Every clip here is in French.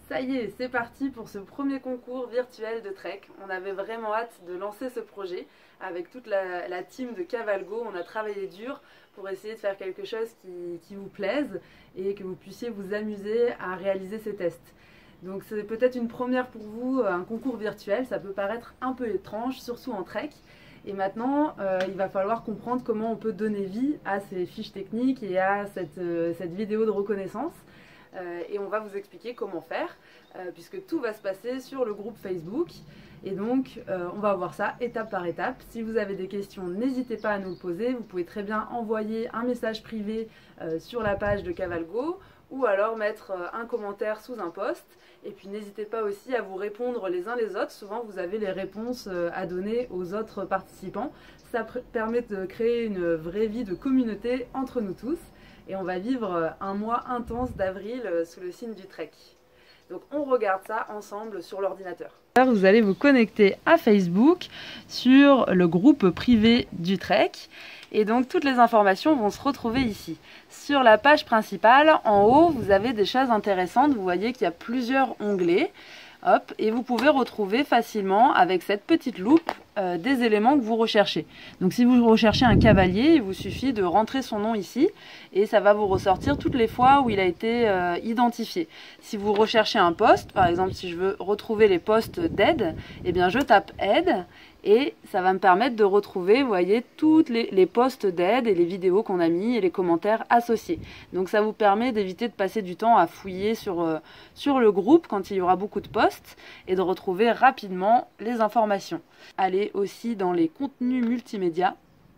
Ça y est, c'est parti pour ce premier concours virtuel de Trek. On avait vraiment hâte de lancer ce projet avec toute la team de Cavalgo. On a travaillé dur pour essayer de faire quelque chose qui vous plaise et que vous puissiez vous amuser à réaliser ces tests. Donc c'est peut-être une première pour vous, un concours virtuel. Ça peut paraître un peu étrange, surtout en Trek. Et maintenant, il va falloir comprendre comment on peut donner vie à ces fiches techniques et à cette vidéo de reconnaissance. Et on va vous expliquer comment faire, puisque tout va se passer sur le groupe Facebook. Et donc, on va voir ça étape par étape. Si vous avez des questions, n'hésitez pas à nous le poser. Vous pouvez très bien envoyer un message privé sur la page de Cavalgo ou alors mettre un commentaire sous un post. Et puis n'hésitez pas aussi à vous répondre les uns les autres. Souvent, vous avez les réponses à donner aux autres participants. Ça permet de créer une vraie vie de communauté entre nous tous. Et on va vivre un mois intense d'avril sous le signe du Trek. Donc on regarde ça ensemble sur l'ordinateur. Vous allez vous connecter à Facebook sur le groupe privé du Trek. Et donc toutes les informations vont se retrouver ici. Sur la page principale, en haut, vous avez des choses intéressantes. Vous voyez qu'il y a plusieurs onglets. Hop, et vous pouvez retrouver facilement avec cette petite loupe des éléments que vous recherchez. Donc si vous recherchez un cavalier, il vous suffit de rentrer son nom ici et ça va vous ressortir toutes les fois où il a été identifié. Si vous recherchez un poste, par exemple si je veux retrouver les postes d'aide, eh bien je tape aide et ça va me permettre de retrouver, vous voyez, toutes les postes d'aide et les vidéos qu'on a mis et les commentaires associés. Donc ça vous permet d'éviter de passer du temps à fouiller sur le groupe quand il y aura beaucoup de posts et de retrouver rapidement les informations. Allez aussi dans les contenus multimédia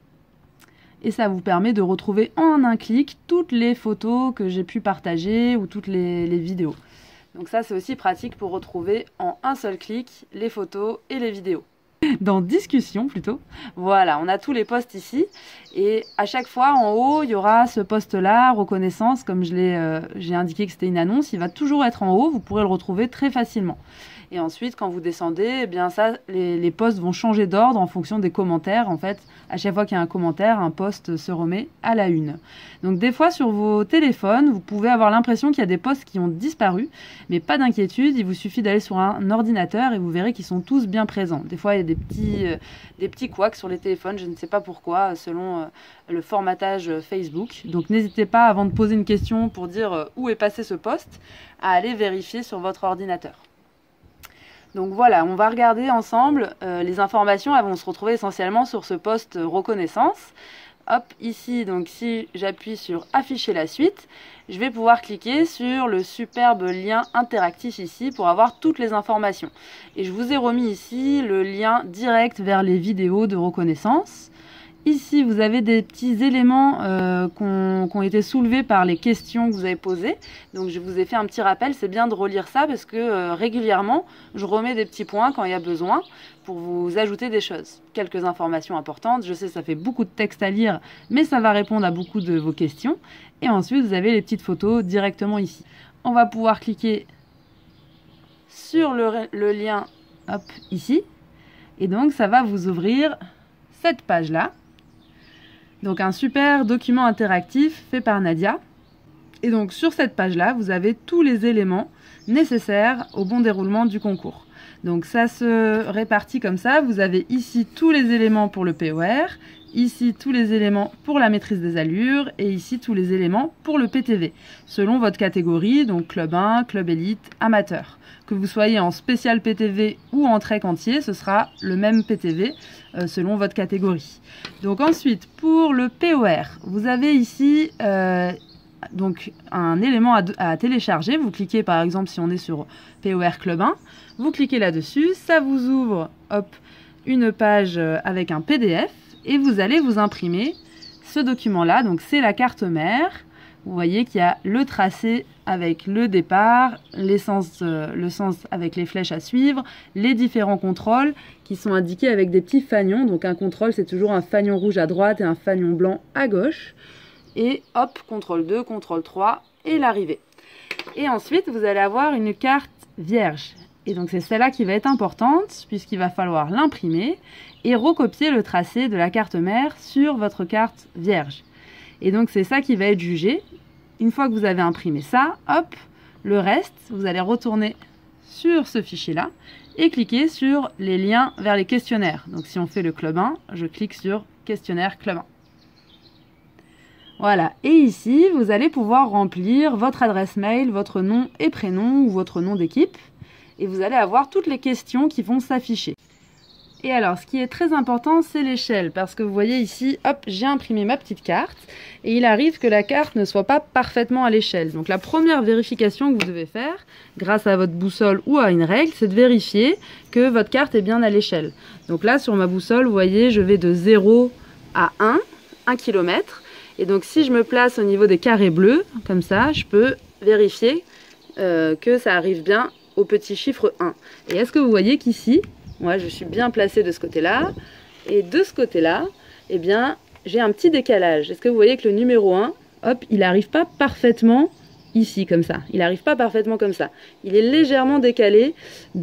et ça vous permet de retrouver en un clic toutes les photos que j'ai pu partager ou toutes les vidéos. Donc ça c'est aussi pratique pour retrouver en un seul clic les photos et les vidéos. Dans discussion plutôt, voilà, on a tous les posts ici et à chaque fois en haut il y aura ce post là, reconnaissance, comme j'ai indiqué que c'était une annonce, il va toujours être en haut, vous pourrez le retrouver très facilement. Et ensuite quand vous descendez, eh bien ça, les posts vont changer d'ordre en fonction des commentaires. En fait, à chaque fois qu'il y a un commentaire, un post se remet à la une. Donc des fois sur vos téléphones, vous pouvez avoir l'impression qu'il y a des posts qui ont disparu, mais pas d'inquiétude, il vous suffit d'aller sur un ordinateur et vous verrez qu'ils sont tous bien présents. Des fois il y a des petits couacs sur les téléphones, je ne sais pas pourquoi, selon le formatage Facebook. Donc n'hésitez pas, avant de poser une question pour dire où est passé ce post, à aller vérifier sur votre ordinateur. Donc voilà, on va regarder ensemble les informations. Elles vont se retrouver essentiellement sur ce poste reconnaissance. Hop, ici, donc si j'appuie sur afficher la suite, je vais pouvoir cliquer sur le superbe lien interactif ici pour avoir toutes les informations. Et je vous ai remis ici le lien direct vers les vidéos de reconnaissance. Ici, vous avez des petits éléments qui ont été soulevés par les questions que vous avez posées. Donc, je vous ai fait un petit rappel. C'est bien de relire ça parce que régulièrement, je remets des petits points quand il y a besoin pour vous ajouter des choses. Quelques informations importantes. Je sais, ça fait beaucoup de texte à lire, mais ça va répondre à beaucoup de vos questions. Et ensuite, vous avez les petites photos directement ici. On va pouvoir cliquer sur le lien hop, ici. Et donc, ça va vous ouvrir cette page-là. Donc un super document interactif fait par Nadia. Et donc sur cette page-là, vous avez tous les éléments nécessaires au bon déroulement du concours. Donc ça se répartit comme ça. Vous avez ici tous les éléments pour le POR, ici tous les éléments pour la maîtrise des allures et ici tous les éléments pour le PTV, selon votre catégorie, donc club 1, club élite, amateur. Que vous soyez en spécial PTV ou en trek entier, ce sera le même PTV selon votre catégorie. Donc ensuite, pour le POR, vous avez ici donc un élément à télécharger. Vous cliquez par exemple si on est sur POR Club 1, vous cliquez là-dessus, ça vous ouvre hop, une page avec un PDF et vous allez vous imprimer ce document-là. Donc c'est la carte mère. Vous voyez qu'il y a le tracé avec le départ, le sens avec les flèches à suivre, les différents contrôles qui sont indiqués avec des petits fanions. Donc un contrôle, c'est toujours un fanion rouge à droite et un fanion blanc à gauche. Et hop, contrôle 2, contrôle 3 et l'arrivée. Et ensuite, vous allez avoir une carte vierge. Et donc c'est celle-là qui va être importante puisqu'il va falloir l'imprimer et recopier le tracé de la carte mère sur votre carte vierge. Et donc c'est ça qui va être jugé. Une fois que vous avez imprimé ça, hop, le reste, vous allez retourner sur ce fichier-là et cliquer sur les liens vers les questionnaires. Donc si on fait le club 1, je clique sur questionnaire club 1. Voilà, et ici, vous allez pouvoir remplir votre adresse mail, votre nom et prénom ou votre nom d'équipe. Et vous allez avoir toutes les questions qui vont s'afficher. Et alors, ce qui est très important, c'est l'échelle, parce que vous voyez ici, hop, j'ai imprimé ma petite carte, et il arrive que la carte ne soit pas parfaitement à l'échelle. Donc la première vérification que vous devez faire, grâce à votre boussole ou à une règle, c'est de vérifier que votre carte est bien à l'échelle. Donc là, sur ma boussole, vous voyez, je vais de 0 à 1 km. Et donc si je me place au niveau des carrés bleus, comme ça, je peux vérifier que ça arrive bien au petit chiffre 1. Et est-ce que vous voyez qu'ici, moi je suis bien placée de ce côté-là, et de ce côté-là, eh bien, j'ai un petit décalage. Est-ce que vous voyez que le numéro 1, hop, il n'arrive pas parfaitement ici, comme ça. Il n'arrive pas parfaitement comme ça. Il est légèrement décalé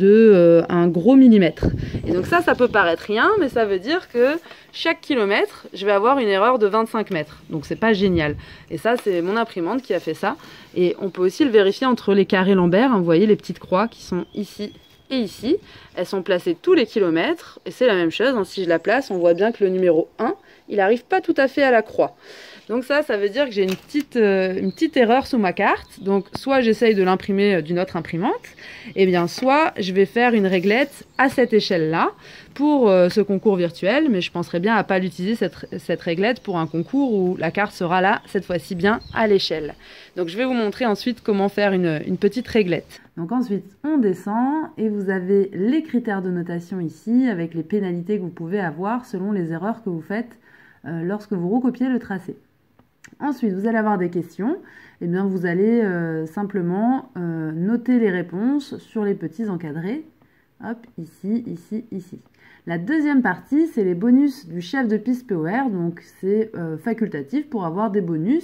de un gros millimètre. Et donc ça peut paraître rien, mais ça veut dire que chaque kilomètre, je vais avoir une erreur de 25 mètres. Donc c'est pas génial. Et ça, c'est mon imprimante qui a fait ça. Et on peut aussi le vérifier entre les carrés Lambert. Hein, vous voyez les petites croix qui sont ici et ici. Elles sont placées tous les kilomètres. Et c'est la même chose. Hein, si je la place, on voit bien que le numéro 1, il n'arrive pas tout à fait à la croix. Donc ça veut dire que j'ai une petite erreur sous ma carte. Donc soit j'essaye de l'imprimer d'une autre imprimante, et bien soit je vais faire une réglette à cette échelle-là pour ce concours virtuel, mais je penserais bien à pas l'utiliser cette réglette pour un concours où la carte sera là, cette fois-ci bien à l'échelle. Donc je vais vous montrer ensuite comment faire une petite réglette. Donc ensuite on descend et vous avez les critères de notation ici avec les pénalités que vous pouvez avoir selon les erreurs que vous faites lorsque vous recopiez le tracé. Ensuite, vous allez avoir des questions. Eh bien, vous allez simplement noter les réponses sur les petits encadrés. Hop, ici, ici, ici. La deuxième partie, c'est les bonus du chef de piste POR. Donc, c'est facultatif pour avoir des bonus.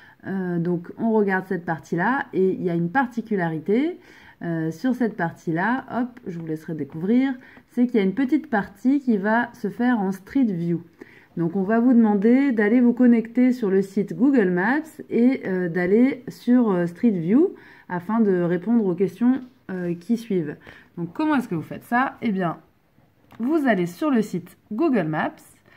Donc, on regarde cette partie-là et il y a une particularité. Sur cette partie-là, hop, je vous laisserai découvrir, c'est qu'il y a une petite partie qui va se faire en Street View. Donc on va vous demander d'aller vous connecter sur le site Google Maps et d'aller sur Street View afin de répondre aux questions qui suivent. Donc comment est-ce que vous faites ça? Eh bien, vous allez sur le site Google Maps,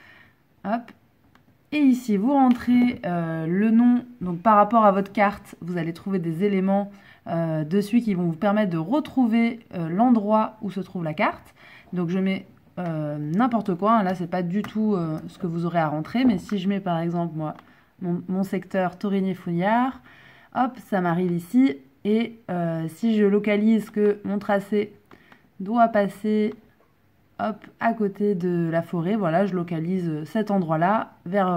hop, et ici vous rentrez le nom, donc par rapport à votre carte, vous allez trouver des éléments dessus qui vont vous permettre de retrouver l'endroit où se trouve la carte. Donc je mets n'importe quoi, hein, là c'est pas du tout ce que vous aurez à rentrer, mais si je mets par exemple moi mon secteur Thorigny-Fouillard, hop, ça m'arrive ici, et si je localise que mon tracé doit passer hop, à côté de la forêt, voilà, je localise cet endroit là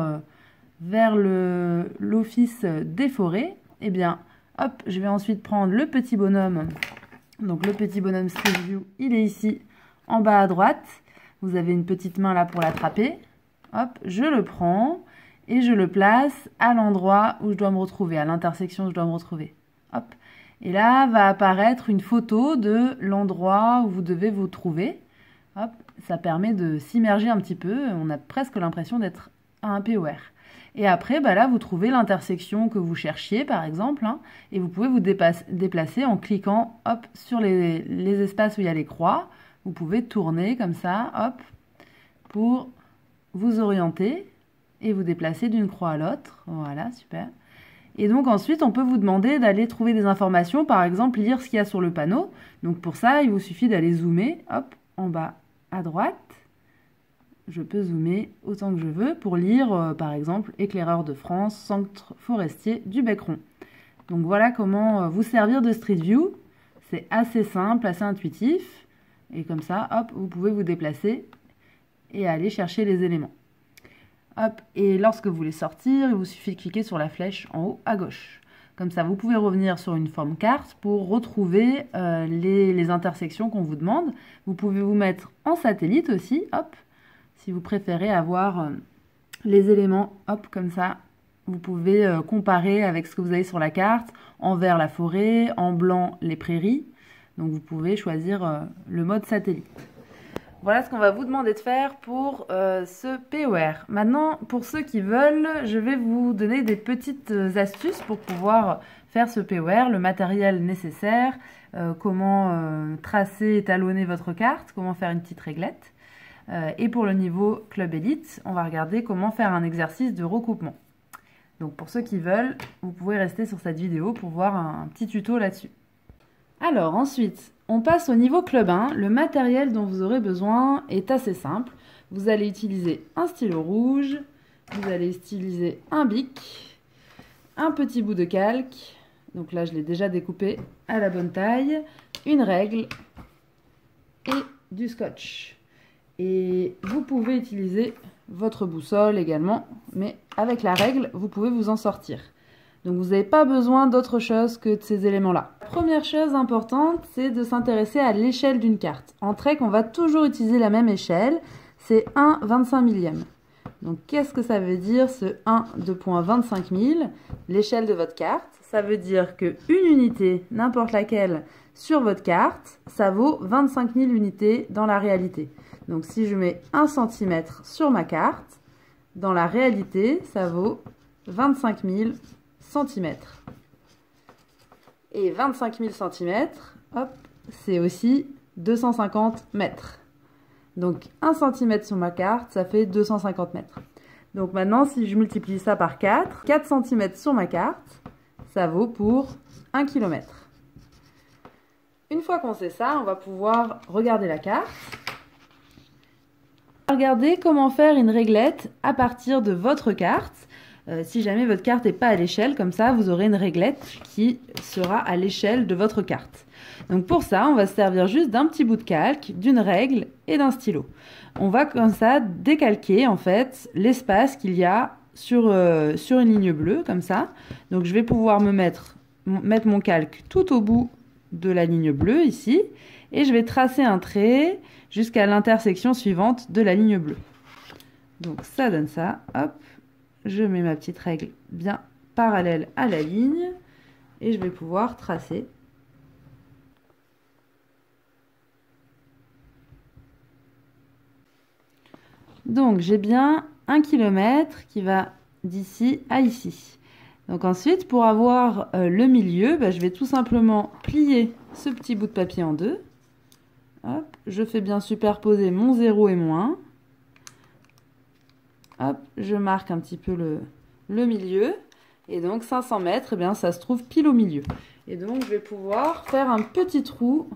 vers l'office des forêts, et bien hop, je vais ensuite prendre le petit bonhomme, donc le petit bonhomme Street View, il est ici en bas à droite. Vous avez une petite main là pour l'attraper. Hop, je le prends et je le place à l'endroit où je dois me retrouver, à l'intersection où je dois me retrouver. Hop. Et là va apparaître une photo de l'endroit où vous devez vous trouver. Hop, ça permet de s'immerger un petit peu. On a presque l'impression d'être à un POR. Et après, bah là, vous trouvez l'intersection que vous cherchiez, par exemple, hein, et vous pouvez vous déplacer en cliquant hop, sur les espaces où il y a les croix. Vous pouvez tourner comme ça, hop, pour vous orienter et vous déplacer d'une croix à l'autre. Voilà, super. Et donc ensuite, on peut vous demander d'aller trouver des informations, par exemple, lire ce qu'il y a sur le panneau. Donc pour ça, il vous suffit d'aller zoomer, hop, en bas à droite. Je peux zoomer autant que je veux pour lire, par exemple, éclaireur de France, centre forestier du Bec-Rond. Donc voilà comment vous servir de Street View. C'est assez simple, assez intuitif. Et comme ça, hop, vous pouvez vous déplacer et aller chercher les éléments. Hop, et lorsque vous voulez sortir, il vous suffit de cliquer sur la flèche en haut à gauche. Comme ça, vous pouvez revenir sur une forme carte pour retrouver les intersections qu'on vous demande. Vous pouvez vous mettre en satellite aussi, hop, si vous préférez avoir les éléments, hop, comme ça. Vous pouvez comparer avec ce que vous avez sur la carte, en vert la forêt, en blanc les prairies. Donc vous pouvez choisir le mode satellite. Voilà ce qu'on va vous demander de faire pour ce POR. Maintenant, pour ceux qui veulent, je vais vous donner des petites astuces pour pouvoir faire ce POR, le matériel nécessaire, comment tracer, étalonner votre carte, comment faire une petite réglette. Et pour le niveau Club Elite, on va regarder comment faire un exercice de recoupement. Donc pour ceux qui veulent, vous pouvez rester sur cette vidéo pour voir un petit tuto là-dessus. Alors ensuite, on passe au niveau Club 1. Le matériel dont vous aurez besoin est assez simple. Vous allez utiliser un stylo rouge, vous allez utiliser un bic, un petit bout de calque, donc là je l'ai déjà découpé à la bonne taille, une règle et du scotch. Et vous pouvez utiliser votre boussole également, mais avec la règle, vous pouvez vous en sortir. Donc vous n'avez pas besoin d'autre chose que de ces éléments-là. La première chose importante, c'est de s'intéresser à l'échelle d'une carte. En trek, on va toujours utiliser la même échelle, c'est 1/25 millième. Donc qu'est-ce que ça veut dire ce 1 de point 25 000? L'échelle de votre carte, ça veut dire qu'une unité, n'importe laquelle, sur votre carte, ça vaut 25 000 unités dans la réalité. Donc si je mets 1 cm sur ma carte, dans la réalité, ça vaut 25 000 cm. Et 25 000 cm, hop, c'est aussi 250 mètres. Donc 1 cm sur ma carte, ça fait 250 mètres. Donc maintenant, si je multiplie ça par 4 cm sur ma carte, ça vaut pour 1 km. Une fois qu'on sait ça, on va pouvoir regarder la carte. Regardez comment faire une réglette à partir de votre carte. Si jamais votre carte n'est pas à l'échelle, comme ça, vous aurez une réglette qui sera à l'échelle de votre carte. Donc pour ça, on va se servir juste d'un petit bout de calque, d'une règle et d'un stylo. On va comme ça décalquer en fait l'espace qu'il y a sur une ligne bleue, comme ça. Donc je vais pouvoir mettre mon calque tout au bout de la ligne bleue ici, et je vais tracer un trait jusqu'à l'intersection suivante de la ligne bleue. Donc ça donne ça, hop, je mets ma petite règle bien parallèle à la ligne, et je vais pouvoir tracer. Donc j'ai bien 1 km qui va d'ici à ici. Donc ensuite, pour avoir le milieu, je vais tout simplement plier ce petit bout de papier en deux. Hop, je fais bien superposer mon 0 et mon 1. Hop, je marque un petit peu le milieu. Et donc 500 mètres, eh bien, ça se trouve pile au milieu. Et donc je vais pouvoir faire un petit trou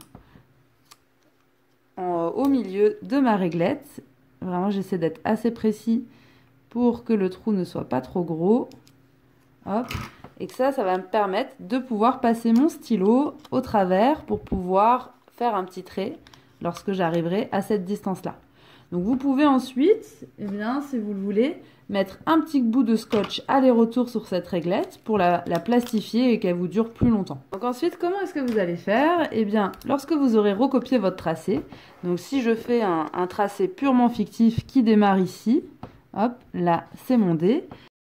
au milieu de ma réglette. Vraiment, j'essaie d'être assez précis pour que le trou ne soit pas trop gros. Hop. Et que ça va me permettre de pouvoir passer mon stylo au travers pour pouvoir faire un petit trait lorsque j'arriverai à cette distance-là. Donc vous pouvez ensuite, eh bien, si vous le voulez, mettre un petit bout de scotch aller-retour sur cette réglette pour la plastifier et qu'elle vous dure plus longtemps. Donc ensuite, comment est-ce que vous allez faire? Eh bien, lorsque vous aurez recopié votre tracé, donc si je fais un tracé purement fictif qui démarre ici, hop, là c'est mon dé.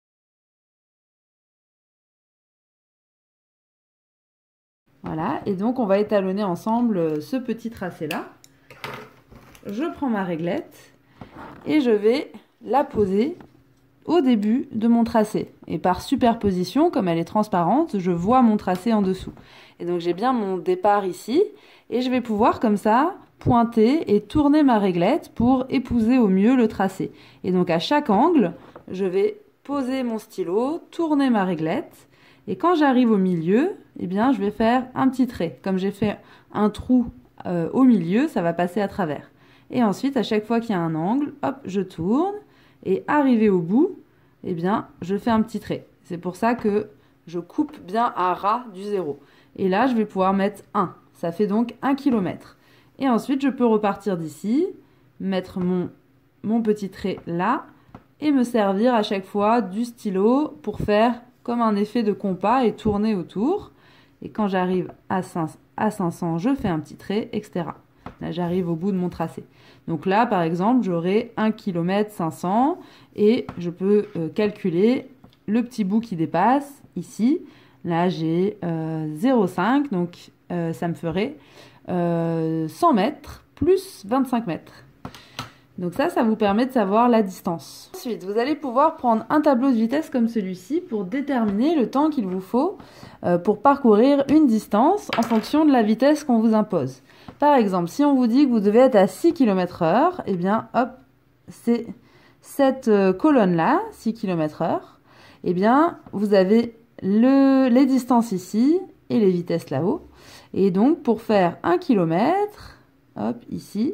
Voilà, et donc on va étalonner ensemble ce petit tracé-là. Je prends ma réglette et je vais la poser au début de mon tracé. Et par superposition, comme elle est transparente, je vois mon tracé en dessous. Et donc j'ai bien mon départ ici, et je vais pouvoir comme ça pointer et tourner ma réglette pour épouser au mieux le tracé. Et donc à chaque angle, je vais poser mon stylo, tourner ma réglette, et quand j'arrive au milieu, eh bien, je vais faire un petit trait. Comme j'ai fait un trou au milieu, ça va passer à travers. Et ensuite, à chaque fois qu'il y a un angle, hop, je tourne. Et arrivé au bout, eh bien, je fais un petit trait. C'est pour ça que je coupe bien à ras du 0. Et là, je vais pouvoir mettre 1. Ça fait donc 1 km. Et ensuite, je peux repartir d'ici, mettre mon petit trait là, et me servir à chaque fois du stylo pour faire comme un effet de compas et tourner autour. Et quand j'arrive à 500, je fais un petit trait, etc. Là, j'arrive au bout de mon tracé. Donc là, par exemple, j'aurai 1 km 500 et je peux calculer le petit bout qui dépasse ici. Là, j'ai 0,5, donc ça me ferait 100 mètres plus 25 mètres. Donc ça vous permet de savoir la distance. Ensuite, vous allez pouvoir prendre un tableau de vitesse comme celui-ci pour déterminer le temps qu'il vous faut pour parcourir une distance en fonction de la vitesse qu'on vous impose. Par exemple, si on vous dit que vous devez être à 6 km/h, eh bien, hop, c'est cette colonne-là, 6 km/h, eh bien, vous avez les distances ici et les vitesses là-haut. Et donc, pour faire 1 km, hop, ici,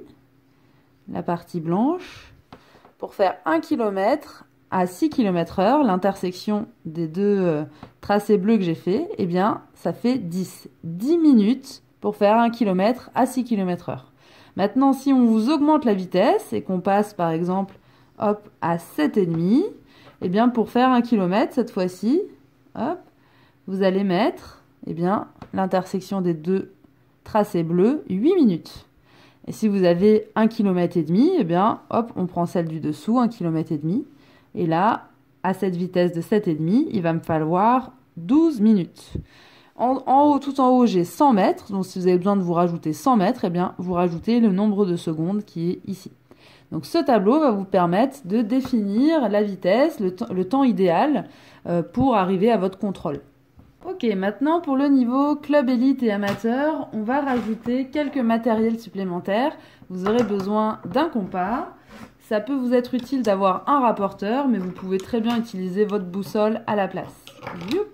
la partie blanche, pour faire 1 km à 6 km/h, l'intersection des deux tracés bleus que j'ai fait, eh bien, ça fait 10 minutes pour faire 1 km à 6 km/h. Maintenant, si on vous augmente la vitesse et qu'on passe, par exemple, hop, à 7,5, eh bien, pour faire 1 km, cette fois-ci, hop, vous allez mettre, eh bien, l'intersection des deux tracés bleus, 8 minutes. Et si vous avez 1,5 km, eh bien, hop, on prend celle du dessous, 1,5 km. Et là, à cette vitesse de 7,5, il va me falloir 12 minutes. En haut, tout en haut, j'ai 100 mètres. Donc, si vous avez besoin de vous rajouter 100 mètres, eh bien, vous rajoutez le nombre de secondes qui est ici. Donc, ce tableau va vous permettre de définir la vitesse, le temps idéal pour arriver à votre contrôle. Ok, maintenant pour le niveau club élite et amateur, on va rajouter quelques matériels supplémentaires. Vous aurez besoin d'un compas. Ça peut vous être utile d'avoir un rapporteur, mais vous pouvez très bien utiliser votre boussole à la place. Youp.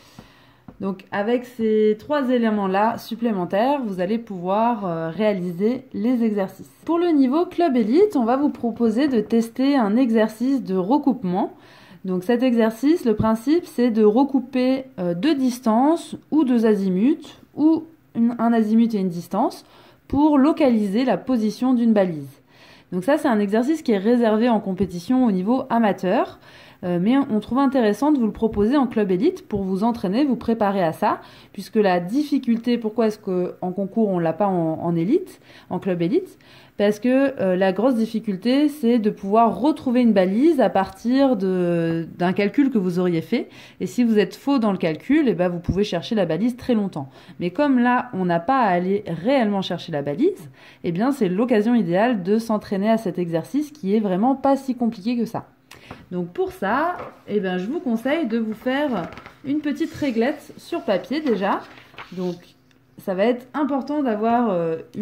Donc avec ces 3 éléments-là supplémentaires, vous allez pouvoir réaliser les exercices. Pour le niveau club élite, on va vous proposer de tester un exercice de recoupement. Donc cet exercice, le principe, c'est de recouper 2 distances ou 2 azimuts, ou un azimut et une distance, pour localiser la position d'une balise. Donc ça, c'est un exercice qui est réservé en compétition au niveau amateur, mais on trouve intéressant de vous le proposer en club élite pour vous entraîner, vous préparer à ça, puisque la difficulté, pourquoi est-ce qu'en concours on ne l'a pas en élite, en club élite? Parce que la grosse difficulté, c'est de pouvoir retrouver une balise à partir d'un calcul que vous auriez fait. Et si vous êtes faux dans le calcul, eh ben, vous pouvez chercher la balise très longtemps. Mais comme là, on n'a pas à aller réellement chercher la balise, eh bien, c'est l'occasion idéale de s'entraîner à cet exercice qui est vraiment pas si compliqué que ça. Donc pour ça, eh ben, je vous conseille de vous faire une petite réglette sur papier déjà. Donc ça va être important d'avoir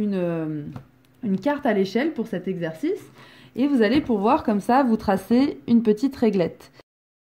une carte à l'échelle pour cet exercice et vous allez pouvoir comme ça vous tracer une petite réglette.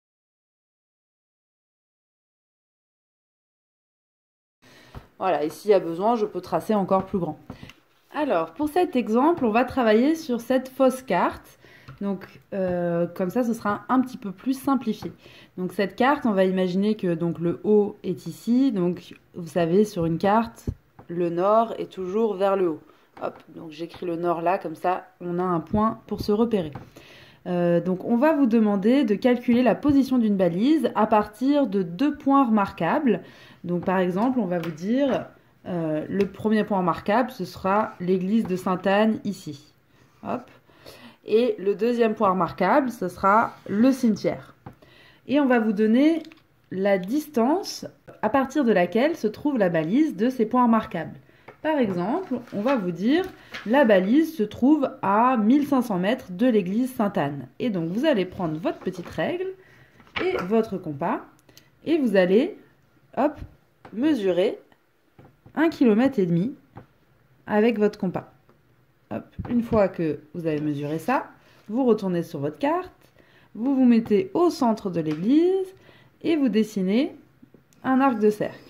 Voilà, et s'il y a besoin, je peux tracer encore plus grand. Alors, pour cet exemple, on va travailler sur cette fausse carte. Donc, comme ça, ce sera un petit peu plus simplifié. Donc, cette carte, on va imaginer que donc, le haut est ici. Donc, vous savez, sur une carte, le nord est toujours vers le haut. Hop, donc j'écris le nord là, comme ça, on a un point pour se repérer. Donc, on va vous demander de calculer la position d'une balise à partir de 2 points remarquables. Donc, par exemple, on va vous dire, le premier point remarquable, ce sera l'église de Sainte-Anne ici. Hop. Et le deuxième point remarquable, ce sera le cimetière. Et on va vous donner la distance à partir de laquelle se trouve la balise de ces points remarquables. Par exemple, on va vous dire la balise se trouve à 1500 mètres de l'église Sainte-Anne. Et donc, vous allez prendre votre petite règle et votre compas et vous allez, hop, mesurer 1,5 km avec votre compas. Hop. Une fois que vous avez mesuré ça, vous retournez sur votre carte, vous vous mettez au centre de l'église et vous dessinez un arc de cercle.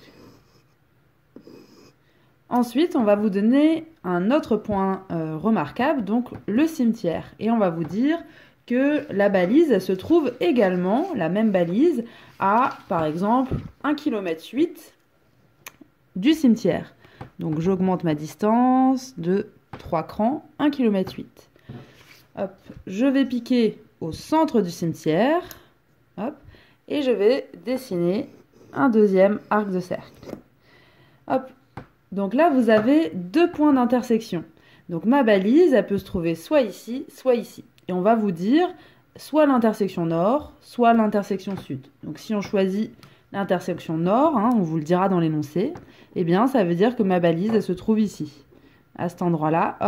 Ensuite, on va vous donner un autre point remarquable, donc le cimetière. Et on va vous dire que la balise, elle se trouve également, la même balise, à, par exemple, 1,8 km du cimetière. Donc, j'augmente ma distance de 3 crans, 1,8 km. Hop, je vais piquer au centre du cimetière. Hop, et je vais dessiner un deuxième arc de cercle. Hop. Donc là, vous avez 2 points d'intersection. Donc ma balise, elle peut se trouver soit ici, soit ici. Et on va vous dire soit l'intersection nord, soit l'intersection sud. Donc si on choisit l'intersection nord, on vous le dira dans l'énoncé, eh bien ça veut dire que ma balise, elle se trouve ici. À cet endroit-là, hop,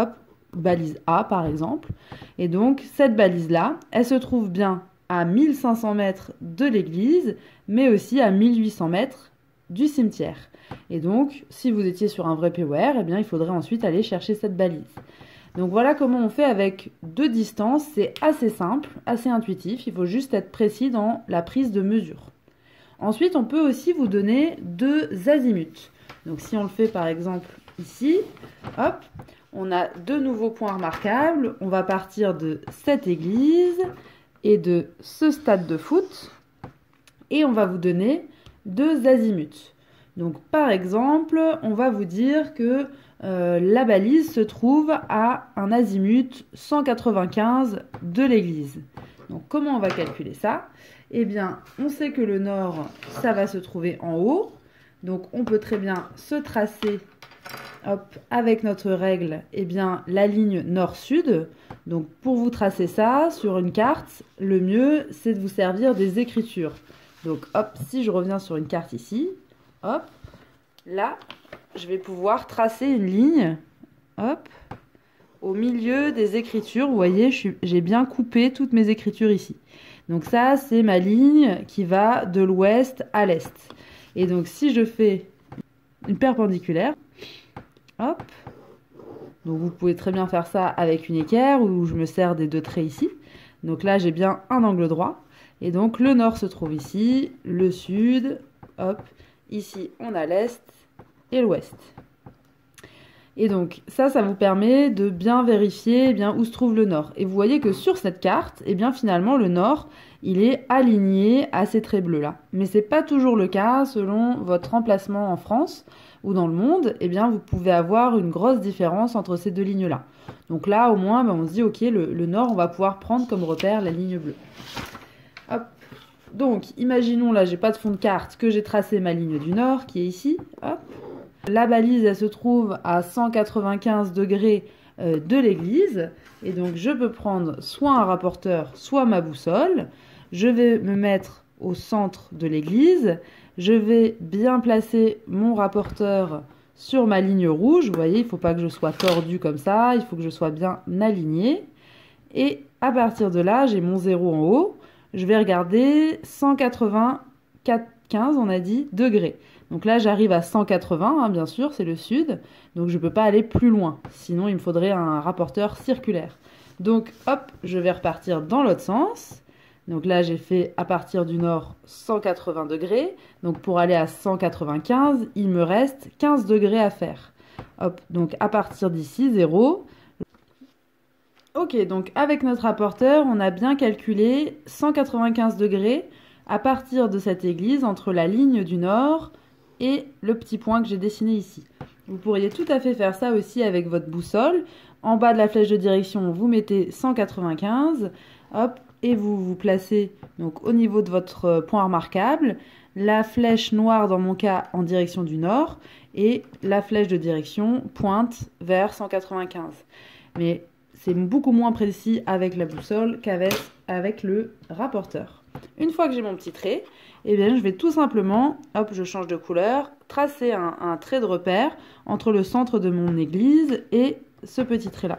balise A par exemple. Et donc cette balise-là, elle se trouve bien à 1500 mètres de l'église, mais aussi à 1800 mètres du cimetière. Et donc, si vous étiez sur un vrai POR, eh bien, il faudrait ensuite aller chercher cette balise. Donc voilà comment on fait avec 2 distances. C'est assez simple, assez intuitif. Il faut juste être précis dans la prise de mesure. Ensuite, on peut aussi vous donner 2 azimuts. Donc si on le fait par exemple ici, hop, on a 2 nouveaux points remarquables. On va partir de cette église et de ce stade de foot. Et on va vous donner 2 azimuts. Donc par exemple, on va vous dire que la balise se trouve à un azimut 195 de l'église. Donc comment on va calculer ça? Eh bien, on sait que le nord, ça va se trouver en haut. Donc on peut très bien se tracer, hop, avec notre règle, eh bien, la ligne nord-sud. Donc pour vous tracer ça sur une carte, le mieux c'est de vous servir des écritures. Donc hop, si je reviens sur une carte ici, hop, là, je vais pouvoir tracer une ligne, hop, au milieu des écritures. Vous voyez, j'ai bien coupé toutes mes écritures ici. Donc ça, c'est ma ligne qui va de l'ouest à l'est. Et donc si je fais une perpendiculaire, hop, donc vous pouvez très bien faire ça avec une équerre ou je me sers des 2 traits ici. Donc là, j'ai bien un angle droit. Et donc le nord se trouve ici, le sud, hop, ici on a l'est et l'ouest. Et donc ça vous permet de bien vérifier eh bien, où se trouve le nord. Et vous voyez que sur cette carte, eh bien, finalement le nord, il est aligné à ces traits bleus là. Mais ce n'est pas toujours le cas selon votre emplacement en France ou dans le monde. Eh bien, vous pouvez avoir une grosse différence entre ces 2 lignes là. Donc là au moins on se dit ok, le nord on va pouvoir prendre comme repère la ligne bleue. Hop. Donc, imaginons, là, j'ai pas de fond de carte, que j'ai tracé ma ligne du nord, qui est ici. Hop. La balise, elle se trouve à 195 degrés de l'église. Et donc, je peux prendre soit un rapporteur, soit ma boussole. Je vais me mettre au centre de l'église. Je vais bien placer mon rapporteur sur ma ligne rouge. Vous voyez, il ne faut pas que je sois tordu comme ça. Il faut que je sois bien aligné. Et à partir de là, j'ai mon 0 en haut. Je vais regarder 195, on a dit, degrés. Donc là, j'arrive à 180, hein, bien sûr, c'est le sud. Donc je ne peux pas aller plus loin. Sinon, il me faudrait un rapporteur circulaire. Donc, hop, je vais repartir dans l'autre sens. Donc là, j'ai fait à partir du nord 180 degrés. Donc pour aller à 195, il me reste 15 degrés à faire. Hop, donc à partir d'ici, 0. Ok, donc avec notre rapporteur, on a bien calculé 195 degrés à partir de cette église entre la ligne du nord et le petit point que j'ai dessiné ici. Vous pourriez tout à fait faire ça aussi avec votre boussole. En bas de la flèche de direction, vous mettez 195, hop, et vous vous placez donc au niveau de votre point remarquable. La flèche noire, dans mon cas, en direction du nord, et la flèche de direction pointe vers 195. Mais c'est beaucoup moins précis avec la boussole qu'avec le rapporteur. Une fois que j'ai mon petit trait, eh bien, je vais tout simplement, hop, je change de couleur, tracer un trait de repère entre le centre de mon église et ce petit trait-là.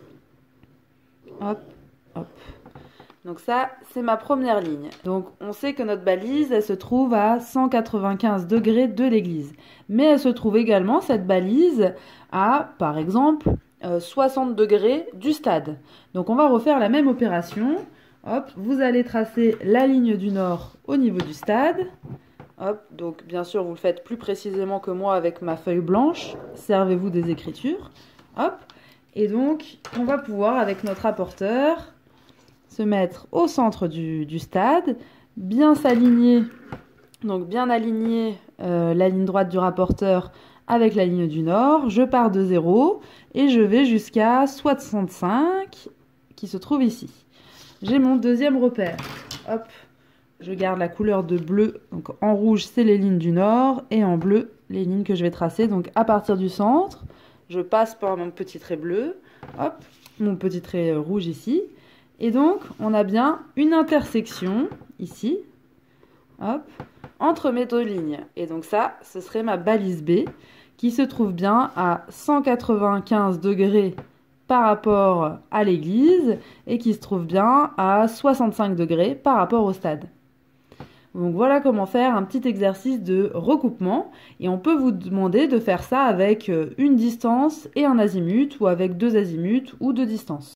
Hop, hop. Donc ça, c'est ma première ligne. Donc on sait que notre balise, elle se trouve à 195 degrés de l'église. Mais elle se trouve également, cette balise, à, par exemple, 60 degrés du stade. Donc on va refaire la même opération. Hop, vous allez tracer la ligne du nord au niveau du stade. Hop, donc bien sûr vous le faites plus précisément que moi avec ma feuille blanche. Servez-vous des écritures. Hop, et donc on va pouvoir avec notre rapporteur se mettre au centre du stade, bien s'aligner, donc bien aligner la ligne droite du rapporteur avec la ligne du nord. Je pars de 0 et je vais jusqu'à 65 qui se trouve ici. J'ai mon deuxième repère. Hop, je garde la couleur de bleu. Donc en rouge, c'est les lignes du nord et en bleu, les lignes que je vais tracer. Donc à partir du centre, je passe par mon petit trait bleu. Hop, mon petit trait rouge ici. Et donc, on a bien une intersection ici. Hop, entre mes 2 lignes. Et donc ça, ce serait ma balise B qui se trouve bien à 195 degrés par rapport à l'église et qui se trouve bien à 65 degrés par rapport au stade. Donc voilà comment faire un petit exercice de recoupement et on peut vous demander de faire ça avec une distance et un azimut ou avec 2 azimuts ou 2 distances.